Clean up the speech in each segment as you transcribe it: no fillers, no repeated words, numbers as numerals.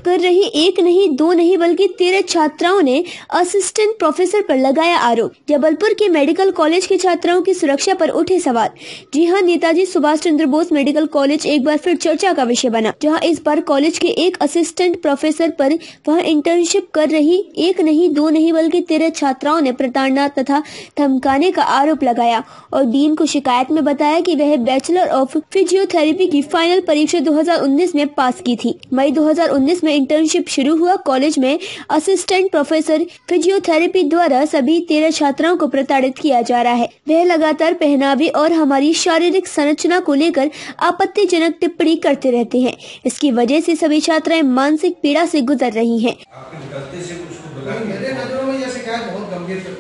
कर रही एक नहीं, दो नहीं बल्कि 13 छात्राओं ने असिस्टेंट प्रोफेसर पर लगाया आरोप। जबलपुर के मेडिकल कॉलेज की छात्राओं की सुरक्षा पर उठे सवाल। जी हां, नेताजी सुभाष चंद्र बोस मेडिकल कॉलेज एक बार फिर चर्चा का विषय बना, जहां इस बार कॉलेज के एक असिस्टेंट प्रोफेसर पर वहां इंटर्नशिप कर रही एक नहीं, दो नहीं बल्कि 13 छात्राओं ने प्रताड़ना तथा धमकाने का आरोप लगाया और डीन को शिकायत में बताया कि वह बैचलर ऑफ फिजियोथेरेपी की फाइनल परीक्षा 2019 में पास की थी। मई 2019 में इंटर्नशिप शुरू हुआ। कॉलेज में असिस्टेंट प्रोफेसर फिजियोथेरेपी द्वारा सभी 13 छात्राओं को प्रताड़ित किया जा रहा है। वह लगातार पहनावे और हमारी शारीरिक संरचना को लेकर आपत्तिजनक टिप्पणी करते रहते हैं। इसकी वजह से सभी छात्राएं मानसिक पीड़ा से गुजर रही हैं। मेरे नजरों में यह शिकायत बहुत गंभीर है।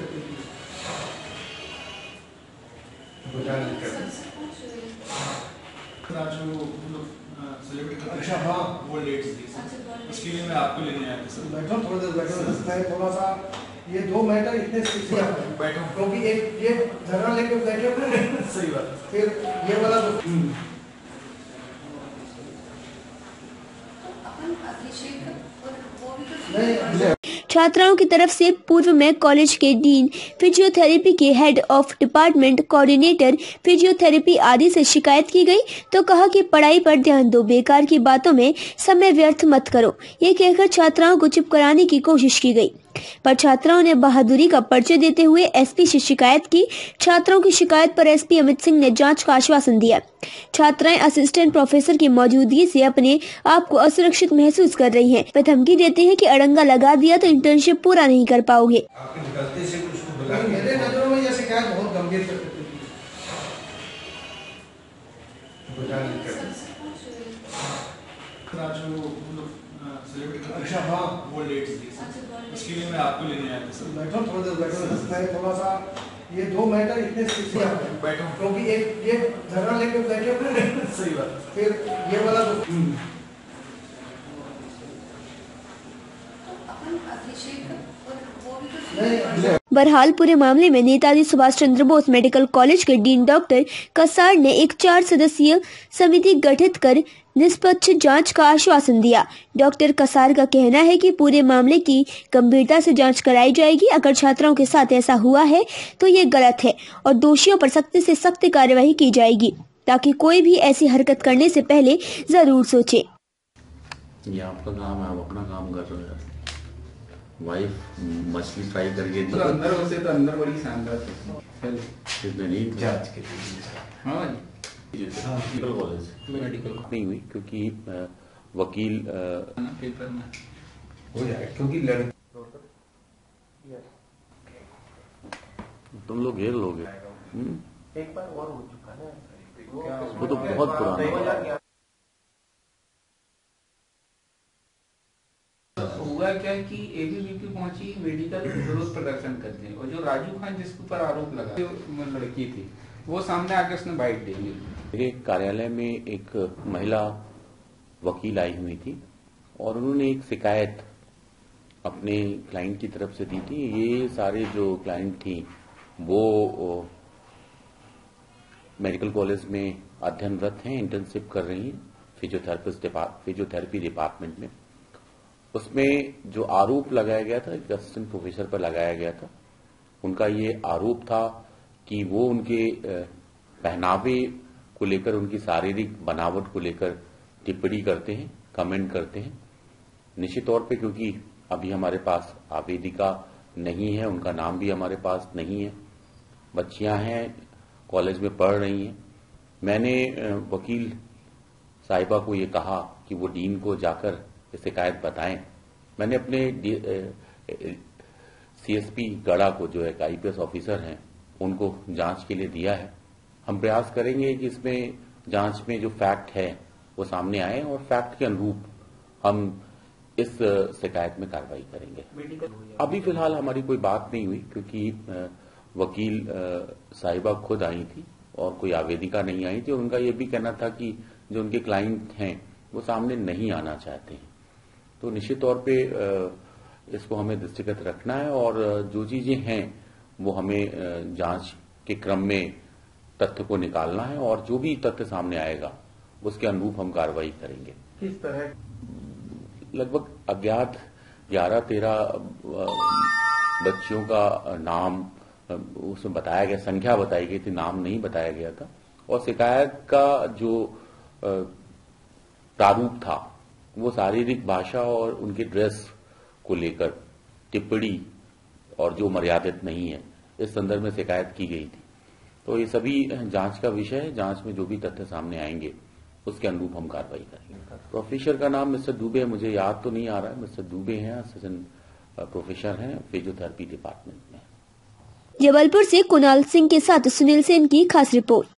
अच्छा हाँ, वो लेट थी उसके लिए मैं आपको लेने आया था सर। बैठो थोड़ी देर बैठो, थोड़ा सा ये दो मैटर इतने बैठो क्योंकि एक ये धरना लेके बैठे हुए सही बात। फिर ये वाला छात्राओं की तरफ से पूर्व में कॉलेज के डीन, फिजियोथेरेपी के head of department, coordinator physiotherapy आदि से शिकायत की गई तो कहा कि पढ़ाई पर ध्यान दो, बेकार की बातों में समय व्यर्थ मत करो, ये कहकर छात्राओं को चुप कराने की कोशिश की गई। पर छात्राओं ने बहादुरी का परिचय देते हुए एसपी से शिकायत की। छात्राओं की शिकायत पर एसपी अमित सिंह ने जांच का आश्वासन दिया। छात्राएं असिस्टेंट प्रोफेसर की मौजूदगी से अपने आप को असुरक्षित महसूस कर रही हैं। वे धमकी देते हैं कि अड़ंगा लगा दिया तो इंटर्नशिप पूरा नहीं कर पाओगे। मेरे नजरों में यह शिकायत बहुत गंभीर है। अच्छा हाँ, वो लेट थी उसके लिए मैं आपको लेने आया था सर। बैठो थोड़ी देर बैठो, थोड़ा सा ये दो मैटर इतने बैठो क्योंकि एक ये धरना लेके बैठे हुए सही बात। फिर ये वाला बहरहाल पूरे मामले में नेताजी सुभाष चंद्र बोस मेडिकल कॉलेज के डीन डॉक्टर कसार ने एक 4 सदस्यीय समिति गठित कर निष्पक्ष जांच का आश्वासन दिया। डॉक्टर कसार का कहना है कि पूरे मामले की गंभीरता से जांच कराई जाएगी। अगर छात्राओं के साथ ऐसा हुआ है तो ये गलत है और दोषियों पर सख्त से सख्त कार्रवाई की जाएगी, ताकि कोई भी ऐसी हरकत करने से पहले जरूर सोचे। ये आपका काम है, आप अपना काम कर रहे हो। वाइफ मछली फ्राई करके दी तो अंदर उसे तो अंदर बड़ी शानदार जांच के लिए। हाँ मेडिकल कॉलेज मेडिकल नहीं हुई क्योंकि वकील पेपर में हो जाए क्योंकि लड़की तुम लोग घेर लोगे। एक बार और हो चुका है, वो तो बहुत पुराना। हुआ क्या कि एबीवीपी पहुंची, मेडिकल विरोध प्रदर्शन करते हैं और जो राजू खान जिसके ऊपर आरोप लगा, जो लड़की थी, वो सामने आकर उसने बाइट दे दी। मेरे कार्यालय में एक महिला वकील आई हुई थी और उन्होंने एक शिकायत अपने क्लाइंट की तरफ से दी थी। ये सारे जो क्लाइंट थी वो मेडिकल कॉलेज में अध्ययनरत हैं, इंटर्नशिप कर रही हैं फिजियोथेरेपी डिपार्टमेंट में। उसमें जो आरोप लगाया गया था एक असिस्टेंट प्रोफेसर पर लगाया गया था। उनका ये आरोप था कि वो उनके पहनावे को लेकर, उनकी शारीरिक बनावट को लेकर टिप्पणी करते हैं, कमेंट करते हैं। निश्चित तौर पे क्योंकि अभी हमारे पास आवेदिका नहीं है, उनका नाम भी हमारे पास नहीं है, बच्चियां हैं, कॉलेज में पढ़ रही हैं। मैंने वकील साहिबा को ये कहा कि वो डीन को जाकर शिकायत बताएं। मैंने अपने सीएसपी गढ़ा को, जो एक आईपीएस ऑफिसर हैं, उनको जांच के लिए दिया है। हम प्रयास करेंगे कि इसमें जांच में जो फैक्ट है वो सामने आए और फैक्ट के अनुरूप हम इस शिकायत में कार्रवाई करेंगे। अभी फिलहाल हमारी कोई बात नहीं हुई क्योंकि वकील साहिबा खुद आई थी और कोई आवेदिका नहीं आई थी और उनका ये भी कहना था कि जो उनके क्लाइंट हैं वो सामने नहीं आना चाहते हैं। तो निश्चित तौर पे इसको हमें दृष्टिगत रखना है और जो चीजें हैं वो हमें जांच के क्रम में तथ्य को निकालना है और जो भी तथ्य सामने आएगा उसके अनुरूप हम कार्रवाई करेंगे। किस तरह लगभग अज्ञात 11-13 बच्चियों का नाम उसमें बताया गया, संख्या बताई गई थी, नाम नहीं बताया गया था। और शिकायत का जो प्रारूप था वो शारीरिक भाषा और उनकी ड्रेस को लेकर टिप्पणी और जो मर्यादित नहीं है, इस संदर्भ में शिकायत की गई थी। तो ये सभी जांच का विषय है। जांच में जो भी तथ्य सामने आएंगे उसके अनुरूप हम कार्रवाई करेंगे। प्रोफेसर का नाम मिस्टर दुबे है, मुझे याद तो नहीं आ रहा है। मिस्टर दुबे हैं, असिस्टेंट प्रोफेसर हैं, फिजियोथेरेपी डिपार्टमेंट में। जबलपुर से कुणाल सिंह के साथ सुनील सेन की खास रिपोर्ट।